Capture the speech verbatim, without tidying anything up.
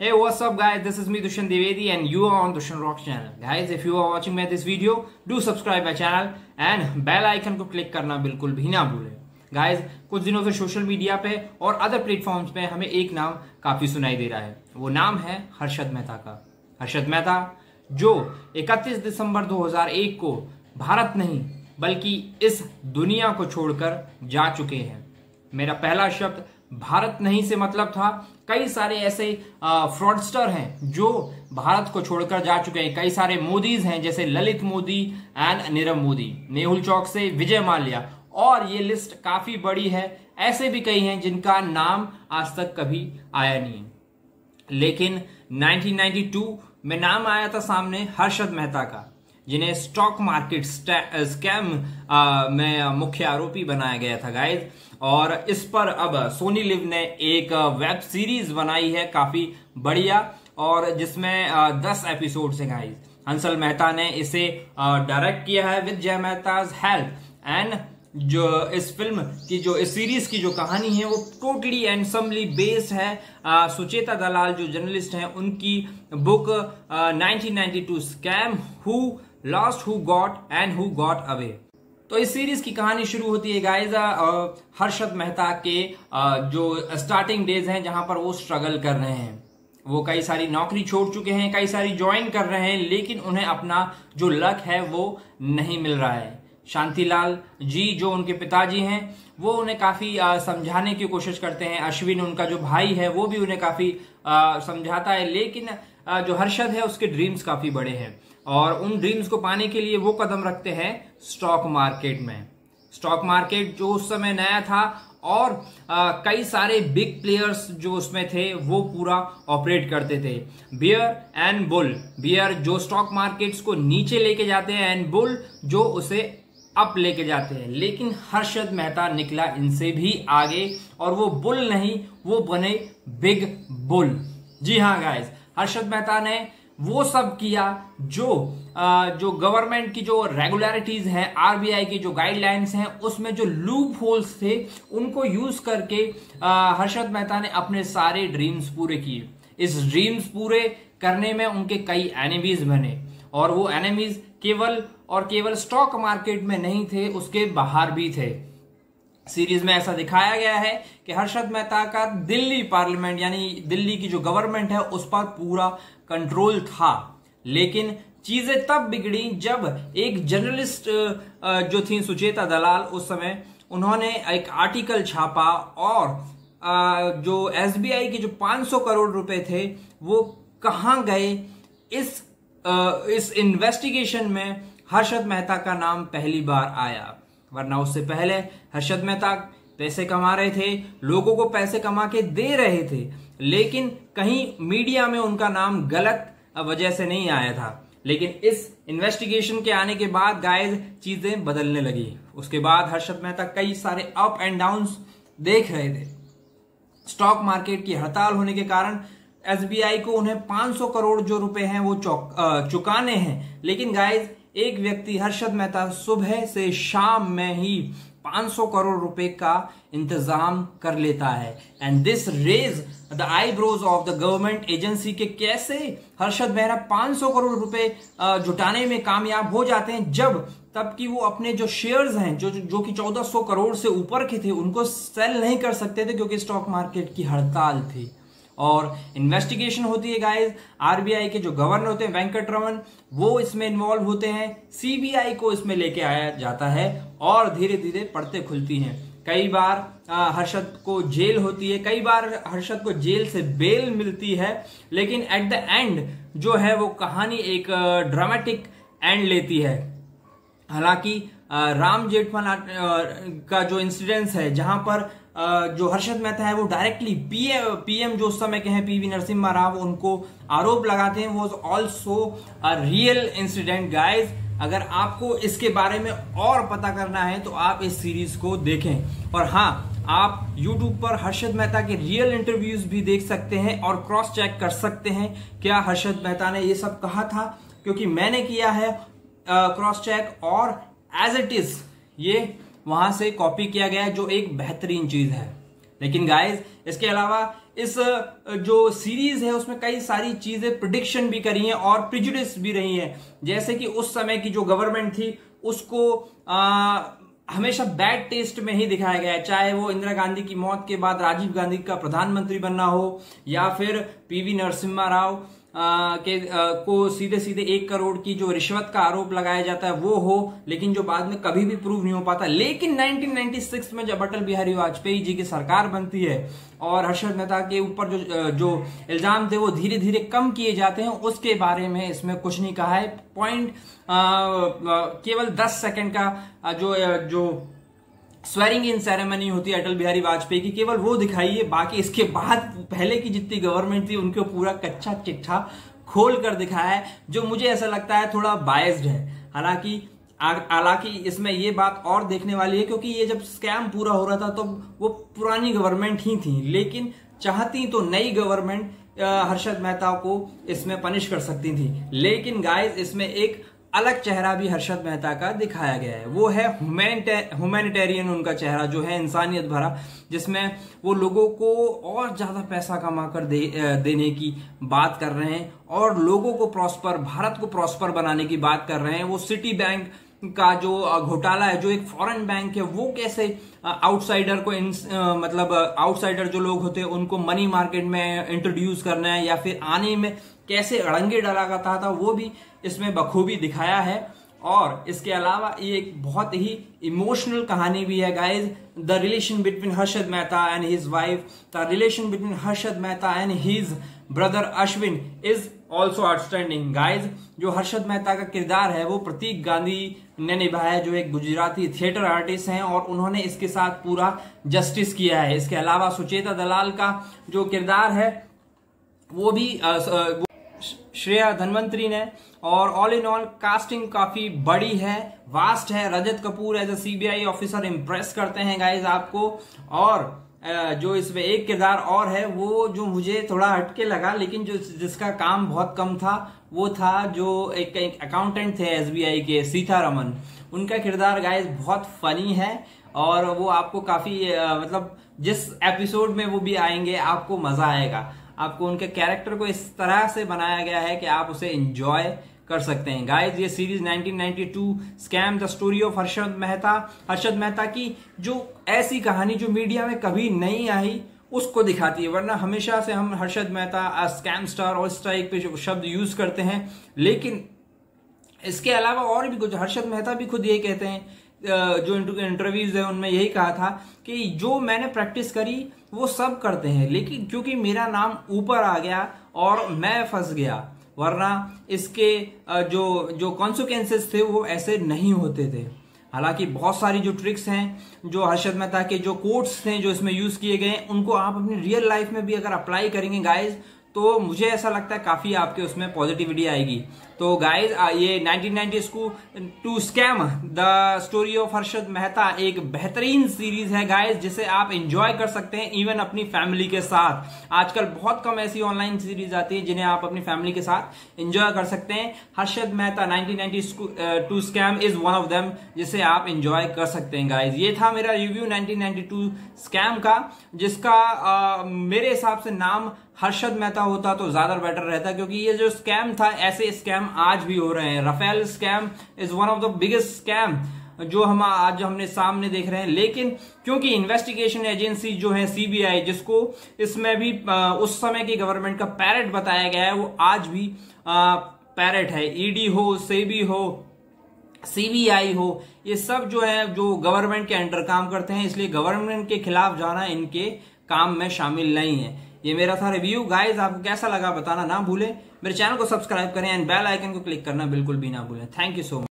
Hey, what's up guys, this is me Dushan Dwivedi and you are on Dushan Rock channel. Guys, if you are watching me this video, do subscribe my channel and bell icon को click करना बिल्कुल भी ना भूलें. Guys, कुछ दिनों से social media पे और अदर प्लेटफॉर्म्स पे हमें एक नाम काफी सुनाई दे रहा है. वो नाम है हर्षद मेहता का. हर्षद मेहता जो इकतीस दिसंबर दो हज़ार एक को भारत नहीं बल्कि इस दुनिया को छोड़कर जा चुके हैं. मेरा पहला शब्द भारत नहीं से मतलब था कई सारे ऐसे फ्रॉडस्टर हैं जो भारत को छोड़कर जा चुके हैं. कई सारे मोदीज हैं जैसे ललित मोदी एंड नीरव मोदी, मेहुल चौक से विजय माल्या, और ये लिस्ट काफी बड़ी है. ऐसे भी कई हैं जिनका नाम आज तक कभी आया नहीं है. लेकिन उन्नीस सौ बानवे में नाम आया था सामने हर्षद मेहता का, जिन्हें स्टॉक मार्केट स्कैम में मुख्य आरोपी बनाया गया था गाइज. और इस पर अब सोनी लिव ने एक वेब सीरीज बनाई है काफी बढ़िया, और जिसमें दस एपिसोड्स हैं गाइज. हंसल मेहता ने इसे डायरेक्ट किया है विद जय मेहताज हेल्प. एंड जो इस फिल्म की जो इस सीरीज की जो कहानी है वो टोटली एंड समली बेस्ड है सुचेता दलाल जो जर्नलिस्ट हैं उनकी बुक उन्नीस सौ बानवे scam who lost, who got and who got away. तो इस सीरीज की कहानी शुरू होती है गाइज हर्षद मेहता के जो स्टार्टिंग डेज हैं जहां पर वो स्ट्रगल कर रहे हैं. वो कई सारी नौकरी छोड़ चुके हैं, कई सारी ज्वाइन कर रहे हैं, लेकिन उन्हें अपना जो लक है वो नहीं मिल रहा है. शांतिलाल जी जो उनके पिताजी हैं वो उन्हें काफी समझाने की कोशिश करते हैं. अश्विन उनका जो भाई है वो भी उन्हें काफी आ, समझाता है, लेकिन आ, जो हर्षद है उसके ड्रीम्स काफी बड़े हैं और उन ड्रीम्स को पाने के लिए वो कदम रखते हैं स्टॉक मार्केट में. स्टॉक मार्केट जो उस समय नया था और आ, कई सारे बिग प्लेयर्स जो उसमें थे वो पूरा ऑपरेट करते थे. बियर एंड बुल, बियर जो स्टॉक मार्केट्स को नीचे लेके जाते हैं एंड बुल जो उसे अप लेके जाते हैं. लेकिन हर्षद मेहता निकला इनसे भी आगे और वो बुल नहीं, वो बने बिग बुल. जी हाँ गाइस, हर्षद मेहता ने वो सब किया जो आ, जो गवर्नमेंट की जो रेगुलरिटीज हैं, आरबीआई की जो गाइडलाइंस हैं, उसमें जो लूप होल्स थे उनको यूज करके आ, हर्षद मेहता ने अपने सारे ड्रीम्स पूरे किए. इस ड्रीम्स पूरे करने में उनके कई एनिमीज बने और वो एनिमीज केवल और केवल स्टॉक मार्केट में नहीं थे, उसके बाहर भी थे. सीरीज में ऐसा दिखाया गया है कि हर्षद मेहता का दिल्ली पार्लियामेंट यानी दिल्ली की जो गवर्नमेंट है उस पर पूरा कंट्रोल था. लेकिन चीजें तब बिगड़ी जब एक जर्नलिस्ट जो थी सुचेता दलाल, उस समय उन्होंने एक आर्टिकल छापा और जो एसबीआई के जो पाँच सौ करोड़ रुपए थे वो कहां गए, इस इस इन्वेस्टिगेशन में हर्षद मेहता का नाम पहली बार आया. वरना उससे पहले हर्षद मेहता पैसे कमा रहे थे, लोगों को पैसे कमा के दे रहे थे, लेकिन कहीं मीडिया में उनका नाम गलत वजह से नहीं आया था. लेकिन इस इन्वेस्टिगेशन के आने के बाद गाइस चीजें बदलने लगी. उसके बाद हर्षद मेहता कई सारे अप एंड डाउन्स देख रहे थे. स्टॉक मार्केट की हड़ताल होने के कारण एसबीआई को उन्हें पाँच सौ करोड़ जो रुपए हैं वो चुकाने हैं. लेकिन गाइस एक व्यक्ति हर्षद मेहता सुबह से शाम में ही पाँच सौ करोड़ रुपए का इंतजाम कर लेता है. And this raise the eyebrows of the government agency के कैसे हर्षद मेहता पाँच सौ करोड़ रुपए जुटाने में कामयाब हो जाते हैं, जब तब कि वो अपने जो शेयर्स हैं जो जो कि चौदह सौ करोड़ से ऊपर के थे उनको सेल नहीं कर सकते थे क्योंकि स्टॉक मार्केट की हड़ताल थी. और इन्वेस्टिगेशन होती है गाइस, आरबीआई के जो गवर्नर होते हैं वेंकट रमन वो इसमें इन्वॉल्व होते हैं, सीबीआई को इसमें लेके आया जाता है और धीरे धीरे पड़ते खुलती हैं. कई बार आ, हर्षद को जेल होती है, कई बार हर्षद को जेल से बेल मिलती है, लेकिन एट द एंड जो है वो कहानी एक ड्रामेटिक एंड लेती है. हालांकि राम जेठमलानी का जो इंसिडेंस है जहां पर जो हर्षद मेहता है वो डायरेक्टली पीएम पीएम जो उस समय के हैं पीवी नरसिम्हा राव उनको आरोप लगाते हैं, वो also a real incident guys. अगर आपको इसके बारे में और पता करना है तो आप इस सीरीज को देखें. और हाँ, आप यूट्यूब पर हर्षद मेहता के रियल इंटरव्यूज भी देख सकते हैं और क्रॉस चेक कर सकते हैं क्या हर्षद मेहता ने ये सब कहा था, क्योंकि मैंने किया है क्रॉस चेक और एज इट इज ये वहां से कॉपी किया गया है, जो एक बेहतरीन चीज है. लेकिन गाइज इसके अलावा इस जो सीरीज है उसमें कई सारी चीजें प्रिडिक्शन भी करी हैं और प्रिजुडिस भी रही हैं। जैसे कि उस समय की जो गवर्नमेंट थी उसको आ, हमेशा बैड टेस्ट में ही दिखाया गया है, चाहे वो इंदिरा गांधी की मौत के बाद राजीव गांधी का प्रधानमंत्री बनना हो या फिर पीवी नरसिम्हा राव आ, के आ, को सीधे सीधे एक करोड़ की जो रिश्वत का आरोप लगाया जाता है वो हो, लेकिन जो बाद में कभी भी प्रूव नहीं हो पाता। लेकिन नाइनटीन नाइंटी सिक्स में जब अटल बिहारी वाजपेयी जी की सरकार बनती है और हर्षद मेहता के ऊपर जो जो इल्जाम थे वो धीरे धीरे कम किए जाते हैं, उसके बारे में इसमें कुछ नहीं कहा है। पॉइंट केवल दस सेकंड का जो जो स्वेरिंग इन सेरेमनी होती है अटल बिहारी वाजपेयी की, केवल वो दिखाई है। बाकी इसके बाद पहले की जितनी गवर्नमेंट थी उनको पूरा कच्चा चिट्ठा खोल कर दिखाया है, जो मुझे ऐसा लगता है थोड़ा बायस्ड है। हालांकि हालांकि इसमें ये बात और देखने वाली है, क्योंकि ये जब स्कैम पूरा हो रहा था तो वो पुरानी गवर्नमेंट ही थी, लेकिन चाहती तो नई गवर्नमेंट हर्षद मेहता को इसमें पनिश कर सकती थी। लेकिन गाइस इसमें एक अलग चेहरा भी हर्षद मेहता का दिखाया गया है, वो है ह्यूमैनिटेरियन उनका चेहरा जो है, इंसानियत भरा, जिसमें वो लोगों को और ज्यादा पैसा कमा कर दे, देने की बात कर रहे हैं और लोगों को प्रॉस्पर, भारत को प्रॉस्पर बनाने की बात कर रहे हैं। वो सिटी बैंक का जो घोटाला है, जो एक फॉरेन बैंक है, वो कैसे आउटसाइडर को इन, मतलब आउटसाइडर जो लोग होते हैं उनको मनी मार्केट में इंट्रोड्यूस करना है या फिर आने में कैसे अड़ंगे डाला करता था, वो भी इसमें बखूबी दिखाया है। और इसके अलावा ये एक बहुत ही इमोशनल कहानी भी है guys. The relation between Harshad Mehta and his wife, the relation between Harshad Mehta and his brother Ashwin is also outstanding guys. जो हर्षद मेहता का किरदार है वो प्रतीक गांधी ने निभाया है, जो एक गुजराती थिएटर आर्टिस्ट हैं, और उन्होंने इसके साथ पूरा जस्टिस किया है। इसके अलावा सुचेता दलाल का जो किरदार है वो भी आ, वो श्रेया धनवंतरी ने, और ऑल इन ऑल कास्टिंग काफी बड़ी है, वास्ट है। Rajat Kapoor as a CBI officer impress करते हैं गाइज आपको। और जो इसमें एक किरदार और है वो जो मुझे थोड़ा हटके लगा, लेकिन जो जिसका काम बहुत कम था, वो था जो एक, एक अकाउंटेंट थे एसबीआई के, सीतारमन। उनका किरदार गाइज बहुत फनी है और वो आपको काफी मतलब जिस एपिसोड में वो भी आएंगे आपको मजा आएगा। आपको उनके कैरेक्टर को इस तरह से बनाया गया है कि आप उसे एंजॉय कर सकते हैं गाइज। ये series nineteen ninety two scam the story of Harshad Mehta, Harshad Mehta की जो ऐसी कहानी जो मीडिया में कभी नहीं आई उसको दिखाती है। वरना हमेशा से हम हर्षद मेहता स्कैम स्टार और इस टाइप पे शब्द यूज करते हैं, लेकिन इसके अलावा और भी कुछ। हर्षद मेहता भी खुद यही कहते हैं, जो इंटरव्यूज है उनमें यही कहा था कि जो मैंने प्रैक्टिस करी वो सब करते हैं, लेकिन क्योंकि मेरा नाम ऊपर आ गया और मैं फंस गया, वरना इसके जो जो कॉन्सिक्वेंसेस थे वो ऐसे नहीं होते थे। हालांकि बहुत सारी जो ट्रिक्स हैं, जो हर्षद मेहता के जो कोट्स थे जो इसमें यूज किए गए, उनको आप अपनी रियल लाइफ में भी अगर अप्लाई करेंगे गाइज, तो मुझे ऐसा लगता है काफी आपके उसमें पॉजिटिविटी आएगी। तो गाइज ये nineteen ninety two scam the story of Harshad Mehta एक बेहतरीन सीरीज है गाइज, जिसे आप एंजॉय कर सकते हैं इवन अपनी फैमिली के साथ। आजकल बहुत कम ऐसी ऑनलाइन सीरीज आती है जिन्हें आप अपनी फैमिली के साथ एंजॉय कर सकते हैं। Harshad Mehta nineteen ninety two scam is one of them, जिसे आप एंजॉय कर सकते हैं गाइज। ये था मेरा review nineteen ninety two scam का, जिसका आ, मेरे हिसाब से नाम हर्षद मेहता होता तो ज्यादा बेटर रहता, क्योंकि ये जो स्कैम था, ऐसे स्कैम आज भी हो रहे हैं। Rafale scam is one of the biggest scam जो हम आज हमने सामने देख रहे हैं, लेकिन क्योंकि इन्वेस्टिगेशन एजेंसी जो है सीबीआई, जिसको इसमें भी आ, उस समय की गवर्नमेंट का पैरेट बताया गया है, वो आज भी पैरेट है। ईडी हो, सेबी हो, सीबीआई हो, ये सब जो है जो गवर्नमेंट के अंडर काम करते हैं, इसलिए गवर्नमेंट के खिलाफ जाना इनके काम में शामिल नहीं है। ये मेरा था रिव्यू गाइज, आपको कैसा लगा बताना ना भूलें। मेरे चैनल को सब्सक्राइब करें एंड बेल आइकन को क्लिक करना बिल्कुल भी ना भूलें। Thank you so much.